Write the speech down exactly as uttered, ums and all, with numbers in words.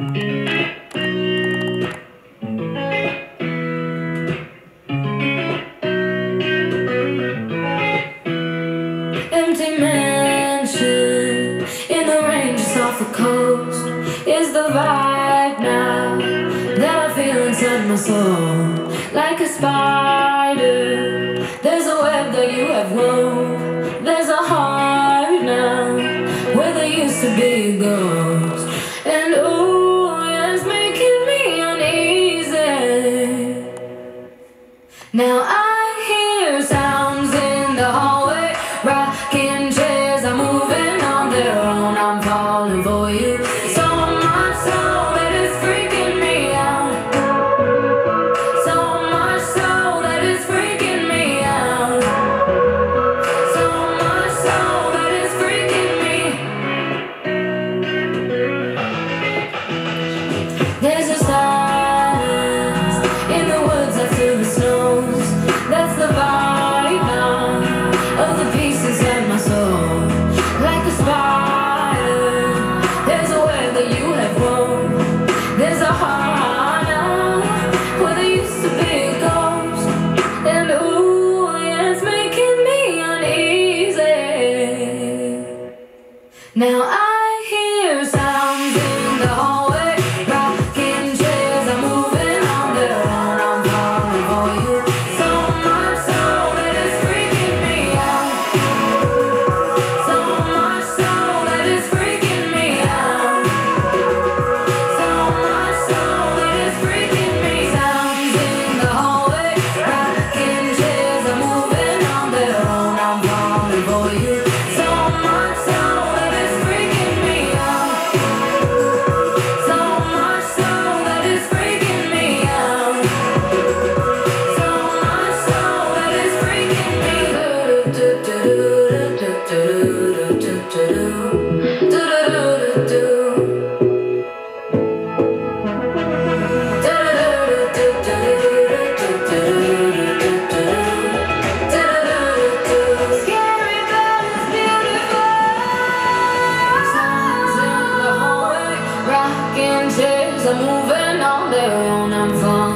Empty mansion in the ranges off the coast is the vibe now that I feel inside my soul. Like a spider, there's a web that you have wove. There's a heart now where there used to be a ghost. And ooh, yeah, it's making me uneasy. Now I hear sounds in the hallway, rocking chairs are moving on their own. I'm falling for you so much so that it's freaking me out. So much so that it's freaking me out. So much so that it's freaking me. There's a silence in the woods after the snows. That's the vibe now of the peace inside my soul. Like a spider, there's a web that you have wove. There's a heart now where there used to be a ghost. And ooh, yeah, it's making me uneasy. Now I hear sounds in the hallway, rocking chairs are moving on their own. I'm falling for you so much so that it's freaking me out. So much so that it's freaking me out. So much so that it's freaking me. Sounds in the hallway, rocking chairs are moving on their own. I'm falling for you so much so that it's freaking me out. So much so that it's freaking me out. So much so that it's freaking me. Scary but it's beautiful. Sounds in the hallway, rocking chairs are moving on their own. I'm falling